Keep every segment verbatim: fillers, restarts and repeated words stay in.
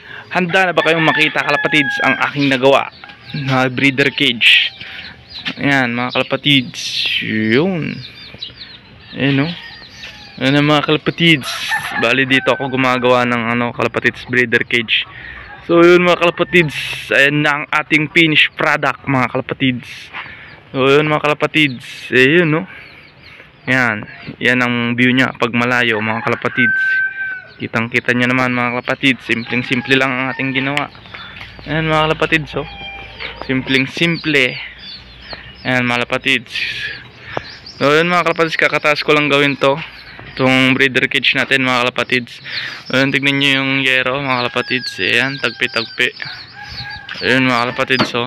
Handa na ba kayong makita, kalapatids, ang aking nagawa na breeder cage? Ayan mga kalapatids, yun. Ayan o. Ayan ang mga kalapatids. Bali dito ako gumagawa ng ano, kalapatids breeder cage. So yun mga kalapatids, ayan na ang ating finished product mga kalapatids. So yun mga kalapatids, ayun no. Yan, yan ang view nya pag malayo mga kalapatids. Kitang kita nyo naman mga kalapatids, simpleng simple lang ang ating ginawa. Ayan mga kalapatids oh. Simpleng simple. Ayan mga kalapatids. So yun mga kalapatids, kakataas ko lang gawin to, itong breeder cage natin mga kalapatids. So yun, tignan nyo yung yero mga kalapatids. Ayan, tagpi tagpi. Ayan mga kalapatids oh.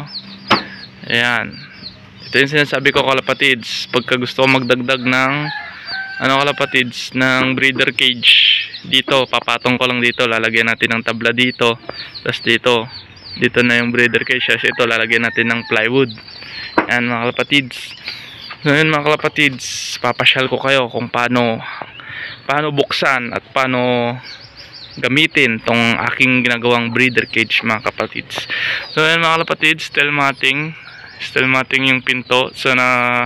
Ayan. Ito yung sinasabi ko kalapatids, pagka gusto ko magdagdag ng ano kalapatids, ng breeder cage, dito papatong ko lang dito, lalagyan natin ng tabla dito, tapos dito dito na yung breeder cage, kasi ito lalagyan natin ng plywood. Ayan mga kalapatids. So yun mga kalapatids, papasyal ko kayo kung paano paano buksan at paano gamitin tong aking ginagawang breeder cage mga kalapatids. So yun mga kalapatids, still mating still mating yung pinto, so na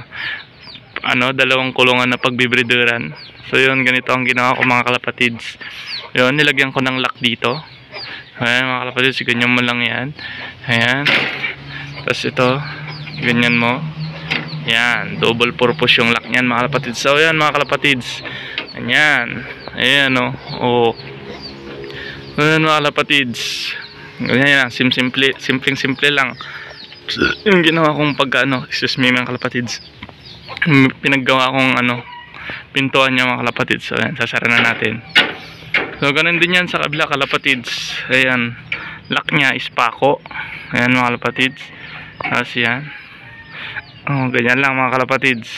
ano, dalawang kulungan na pagbibreederan. So yun, ganito ang ginawa ko mga kalapatids. Yun, nilagyan ko ng lock dito. Ayan mga kalapatids, ganyan mo lang yan. Ayan, tapos ito ganyan mo. Yan, double purpose yung lock nyan mga kalapatids. So yan mga kalapatids, ayan, ayan o oh. So yan mga kalapatids, ganyan lang, sim simple, simpleng simple lang yung ginawa kong pagkano, excuse me mga kalapatids, pinaggawa kong ano, pintuan niya mga kalapatids. So ayan, sasara na natin. So ganun din yan sa kabila kalapatids. Ayan, lock niya is pako. Ayan mga kalapatids. Tapos yan, oh, ganyan lang mga kalapatids.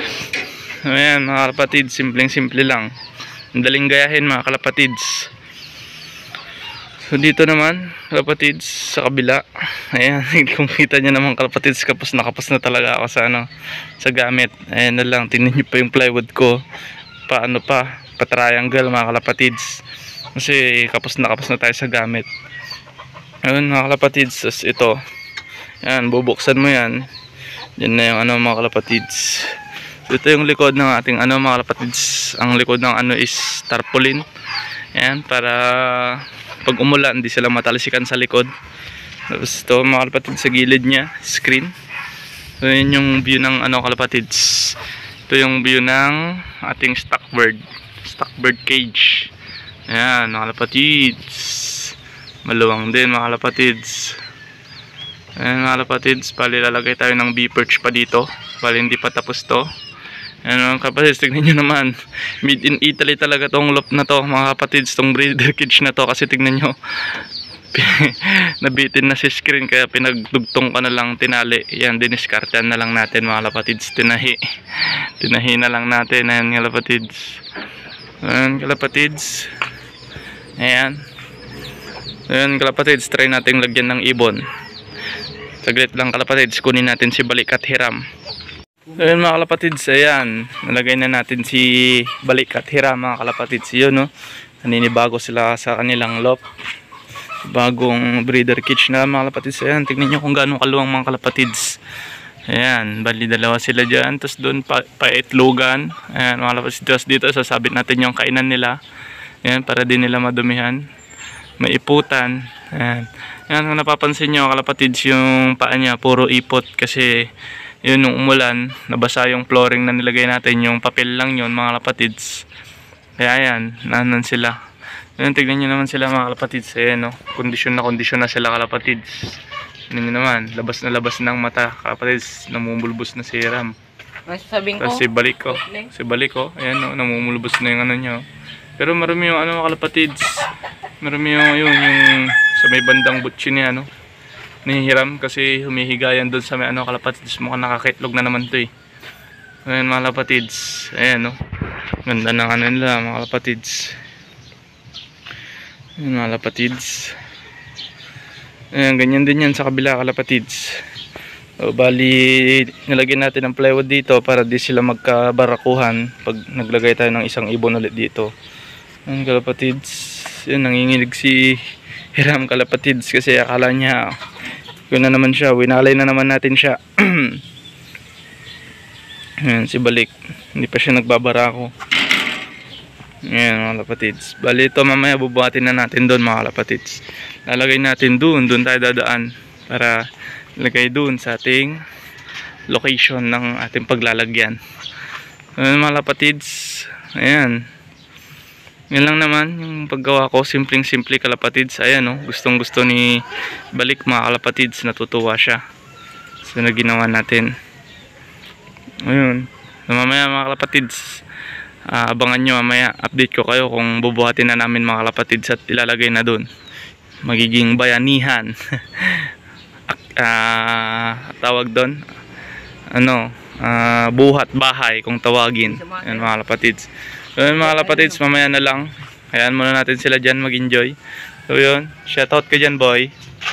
So ayan mga kalapatids, simpleng simple lang, daling gayahin mga kalapatids. So dito naman kalapatids sa kabila, ayan, kung kita nyo naman kalapatids, kapos na kapos na talaga ako sa ano, sa gamit. Ayan na lang, tingnan nyo pa yung plywood ko, paano pa, pa triangle mga kalapatids, kasi kapos na kapos na tayo sa gamit. Ayun mga kalapatids, as ito, ayan, bubuksan mo yan, yan na yung ano mga kalapatids. So ito yung likod ng ating ano mga kalapatids, ang likod ng ano is tarpaulin. Ayan, para pag umulan hindi sila matalsikan sa likod. Tapos ito mga kalapatids, sa gilid nya screen. So yun yung view ng ano kalapatids. Ito yung view ng ating stock bird, stock bird cage. Ayan mga kalapatids, maluwang din mga kalapatids. Ayan mga kalapatids, pali lalagay tayo ng bee perch pa dito, pali hindi pa tapos to. Ayan mga kapatids, tignan nyo naman, made in Italy talaga tong loop na to mga kapatids, tong breeder cage na to. Kasi tignan nyo, nabitin na si screen, kaya pinagdugtong ko na lang, tinali. Yan, diniskartean na lang natin mga kapatids, tinahi tinahi na lang natin. Ayan mga kapatids, ayan kalapatids, ayan ayan kalapatids, try natin lagyan ng ibon. Saglit lang kalapatids, kunin natin si Balik at Hiram. Ayun mga kalapatids, ayan, nalagay na natin si Balik at Hiram mga kalapatids. Yun no, naninibago sila sa kanilang loft, bagong breeder cage na mga kalapatids. Ayan, tignan nyo kung gaano kaluwang mga kalapatids. Ayan, bali dalawa sila dyan, tapos doon pa, paitlogan. Ayan mga kalapatids, tapos dito sasabit natin yung kainan nila. Ayan, para din nila madumihan, maiputan. Ayan, ayan, kung napapansin nyo kalapatids, yung paa niya puro ipot, kasi yun, nung umulan, nabasa yung flooring na nilagay natin, yung papel lang yun mga kalapatids. Kaya yan, nanan sila. Ayan, tignan nyo naman sila mga kalapatids. Ayan no, kondisyon na kondisyon na sila kalapatids. Tignan nyo naman, labas na labas ng mata kalapatids, namumulbos na si Hiram. Masasabing ko, si Balik ko, si Balik ko, ayan no, namumulbos na yung ano nyo. Pero marami yung ano mga kalapatids, marami yung, yung, yung sa may bandang butchi niya no, ni Hiram, kasi humihigayan doon sa may ano kalapatids. Mukhang nakakitlog na naman to eh. Ayan mga kalapatids, ayan no, ganda ng ano nila mga kalapatids. Ayan mga kalapatids, ayan, ganyan din yan sa kabila kalapatids. So, bali nilagyan natin ng plywood dito para di sila magkabarakuhan pag naglagay tayo ng isang ibon ulit dito. Ayan kalapatids, ayan, nanginginig si Hiram kalapatids kasi akala niya yun na naman siya, winalay na naman natin siya. Ayan, si Balik, hindi pa siya nagbabara ako. Ayan mga kalapatids, bali ito mamaya bubuhatin na natin doon mga kalapatids. Lalagay natin doon, doon tayo dadaan para lagay doon sa ating location ng ating paglalagyan. Ayan mga kalapatids, ayan. Yan lang naman yung paggawa ko, simpleng simple kalapatids. Ayan oh, gustong gusto ni Balik mga kalapatids, natutuwa siya sa so, ginawa natin. Ayun, mamaya mga kalapatids, uh, abangan nyo mamaya, update ko kayo kung bubuhatin na namin mga kalapatids at ilalagay na dun. Magiging bayanihan. uh, tawag doon ano, uh, buhat bahay kung tawagin. Ayan mga kalapatids. So yun mga kalapatids, mamaya na lang. Hayaan muna natin sila dyan mag-enjoy. So yun, shoutout ka dyan boy.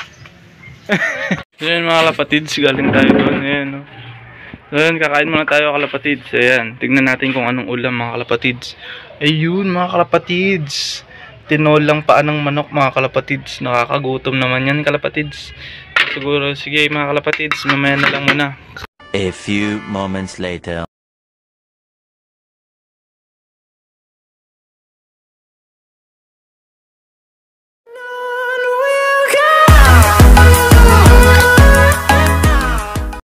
So yun mga kalapatids, galing tayo doon. Ayan no. So yun, kakain muna tayo kalapatids. Ayan, tignan natin kung anong ulam mga kalapatids. Ayun mga kalapatids, tinolang paa ng manok mga kalapatids. Nakakagutom naman yan kalapatids. Siguro, sige mga kalapatids, mamaya na lang muna. A few moments later.